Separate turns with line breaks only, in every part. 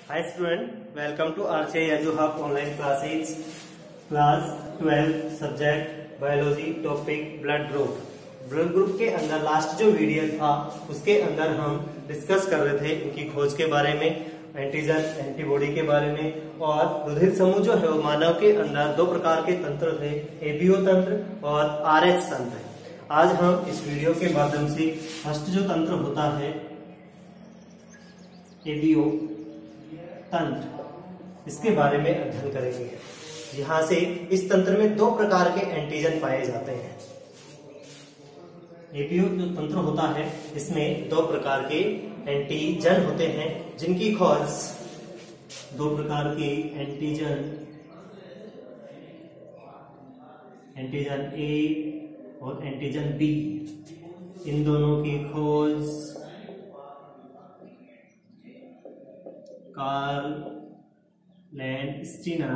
Hi student, welcome to RCI EduHub online classes, class 12 subject biology topic blood group. Blood group के अंदर last जो video था उसके अंदर हम डिस्कस कर रहे थे इनकी खोज के बारे में, एंटीजन एंटीबॉडी के बारे में। और रुधिर समूह जो है वो मानव के अंदर दो प्रकार के तंत्र थे, एबीओ तंत्र और आरएच तंत्र। आज हम इस वीडियो के माध्यम से फर्स्ट जो तंत्र होता है एबीओ तंत्र, इसके बारे में अध्ययन करेंगे। यहाँ से इस तंत्र में दो प्रकार के एंटीजन पाए जाते हैं। एबीओ जो तंत्र होता है इसमें दो प्रकार के एंटीजन होते हैं जिनकी खोज, दो प्रकार के एंटीजन ए और एंटीजन बी, इन दोनों की खोज कार्ल लैंडस्टीनर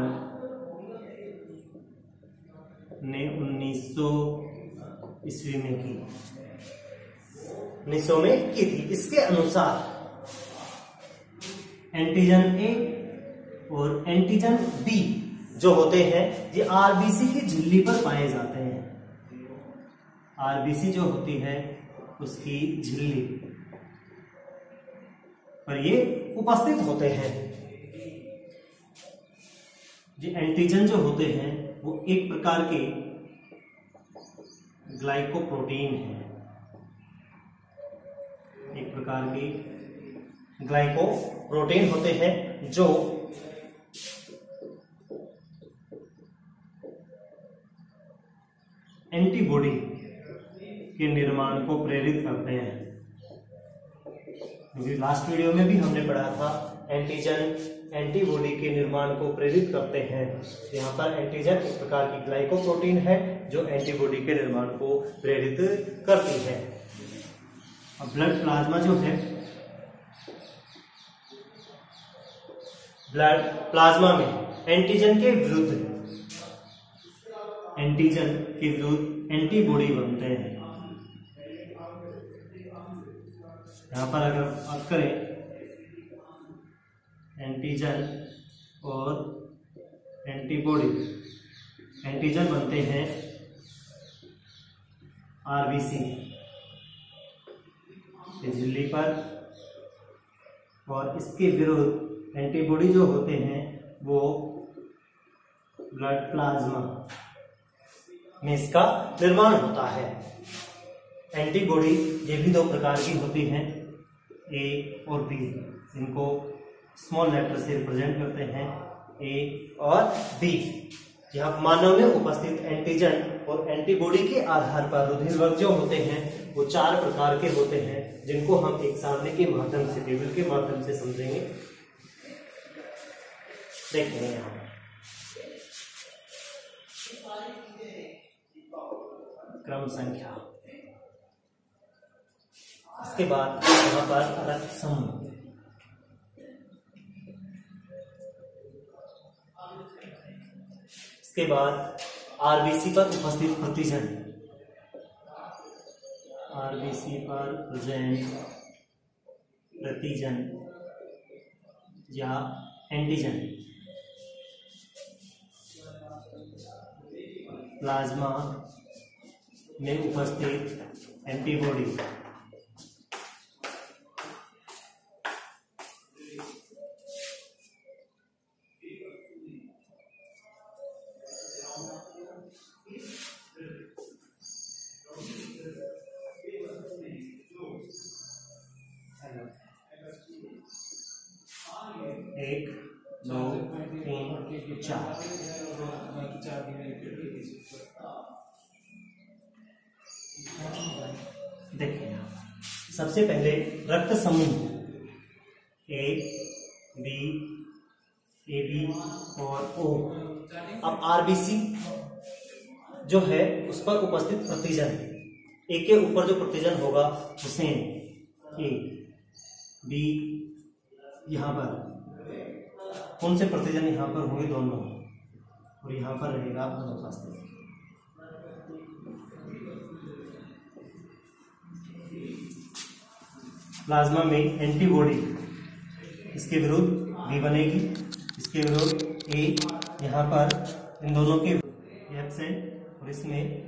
ने 1900 ईस्वी में की, 1900 में की थी। इसके अनुसार एंटीजन ए और एंटीजन बी जो होते हैं ये आरबीसी की झिल्ली पर पाए जाते हैं। आरबीसी जो होती है उसकी झिल्ली पर ये उपस्थित होते हैं। ये एंटीजन जो होते हैं वो एक प्रकार के ग्लाइकोप्रोटीन है, एक प्रकार के ग्लाइकोप्रोटीन होते हैं जो एंटीबॉडी के निर्माण को प्रेरित करते हैं। लास्ट वीडियो में भी हमने पढ़ा था एंटीजन एंटीबॉडी के निर्माण को प्रेरित करते हैं। यहाँ पर एंटीजन एक प्रकार की ग्लाइकोप्रोटीन है जो एंटीबॉडी के निर्माण को प्रेरित करती है। अब ब्लड प्लाज्मा जो है, ब्लड प्लाज्मा में एंटीजन के विरुद्ध एंटीबॉडी बनते हैं। यहाँ पर अगर बात करें एंटीजन और एंटीबॉडी, एंटीजन बनते हैं आरबीसी की झिल्ली पर और इसके विरुद्ध एंटीबॉडी जो होते हैं वो ब्लड प्लाज्मा में इसका निर्माण होता है। एंटीबॉडी ये भी दो प्रकार की होती हैं, ए और बी, इनको स्मॉल लेटर से रिप्रेजेंट करते हैं, ए और बी। यहाँ मानव में उपस्थित एंटीजन और एंटीबॉडी के आधार पर रुधिर जो होते हैं वो चार प्रकार के होते हैं जिनको हम एक सामने के माध्यम से, टेबल के माध्यम से समझेंगे, देखेंगे। यहाँ क्रम संख्या, इसके बाद यहाँ पर रक्त समूह, इसके बाद आरबीसी पर उपस्थित प्रतिजन, आरबीसी पर प्रेजेंट प्रतिजन या एंटीजन, प्लाज्मा में उपस्थित एंटीबॉडी, एक दो तीन चार, देखिए सबसे पहले रक्त समूह ए बी और ओ। अब आरबीसी जो है उस पर उपस्थित प्रतिजन, ए के ऊपर जो प्रतिजन होगा उसे ए बी, यहाँ पर कौन से प्रतिजन यहाँ पर होंगे, दोनों, और यहाँ पर रहेगा अनुपस्थित। प्लाज्मा में एंटीबॉडी इसके विरुद्ध बी बनेगी, इसके विरुद्ध ए, यहाँ पर इन दोनों के एब्सेंट और इसमें